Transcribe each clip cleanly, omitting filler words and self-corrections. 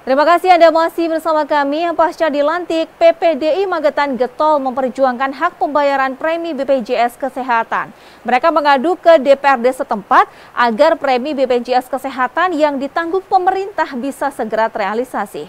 Terima kasih Anda masih bersama kami. Pasca dilantik, PPDI Magetan getol memperjuangkan hak pembayaran premi BPJS Kesehatan. Mereka mengadu ke DPRD setempat agar premi BPJS Kesehatan yang ditanggung pemerintah bisa segera terrealisasi.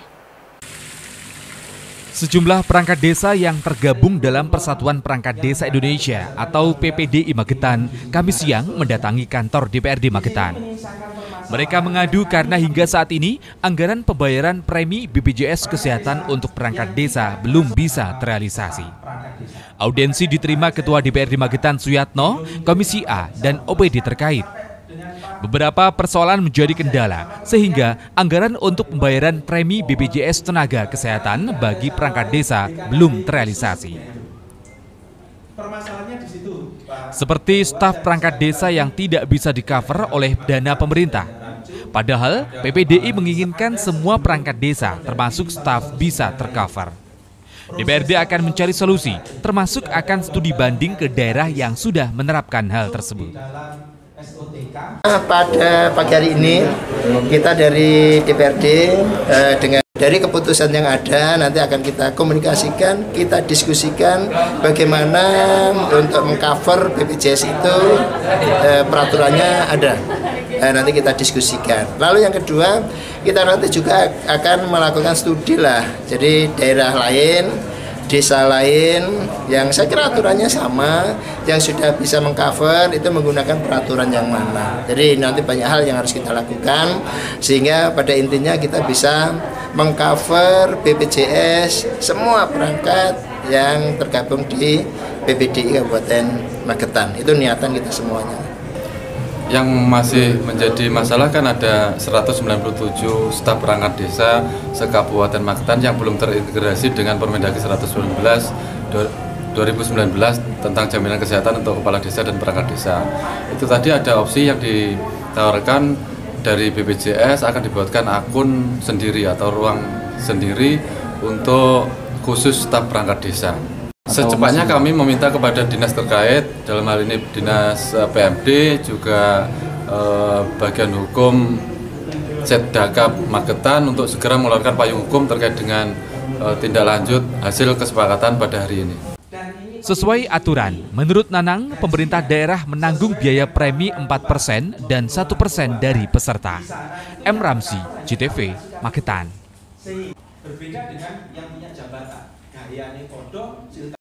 Sejumlah perangkat desa yang tergabung dalam Persatuan Perangkat Desa Indonesia atau PPDI Magetan Kamis siang mendatangi kantor DPRD Magetan. Mereka mengadu karena hingga saat ini anggaran pembayaran premi BPJS Kesehatan untuk perangkat desa belum bisa terrealisasi. Audiensi diterima Ketua DPRD Magetan Suyatno, Komisi A, dan OPD terkait. Beberapa persoalan menjadi kendala sehingga anggaran untuk pembayaran premi BPJS Tenaga Kesehatan bagi perangkat desa belum terrealisasi. Seperti staf perangkat desa yang tidak bisa di-cover oleh dana pemerintah. Padahal PPDI menginginkan semua perangkat desa termasuk staf bisa tercover. DPRD akan mencari solusi termasuk akan studi banding ke daerah yang sudah menerapkan hal tersebut. Pada pagi hari ini kita dari DPRD dari keputusan yang ada nanti akan kita komunikasikan, kita diskusikan bagaimana untuk mengcover BPJS itu peraturannya ada. Nanti kita diskusikan. Lalu yang kedua, kita nanti juga akan melakukan studi lah. Jadi daerah lain, desa lain yang saya kira aturannya sama, yang sudah bisa mengcover itu menggunakan peraturan yang mana. Jadi nanti banyak hal yang harus kita lakukan sehingga pada intinya kita bisa mengcover BPJS semua perangkat yang tergabung di PPDI Kabupaten Magetan. Itu niatan kita semuanya. Yang masih menjadi masalah kan ada 197 staf perangkat desa se-Kabupaten Magetan yang belum terintegrasi dengan Permendagri 119 2019 tentang jaminan kesehatan untuk kepala desa dan perangkat desa. Itu tadi ada opsi yang ditawarkan dari BPJS akan dibuatkan akun sendiri atau ruang sendiri untuk khusus staf perangkat desa. Secepatnya kami meminta kepada dinas terkait, dalam hal ini dinas PMD, juga bagian hukum Setdakap Magetan untuk segera mengeluarkan payung hukum terkait dengan tindak lanjut hasil kesepakatan pada hari ini. Sesuai aturan, menurut Nanang, pemerintah daerah menanggung biaya premi 4% dan 1% dari peserta. M. Ramzi, JTV, Magetan. Berbeda dengan yang punya jabatan, gayanya kodok.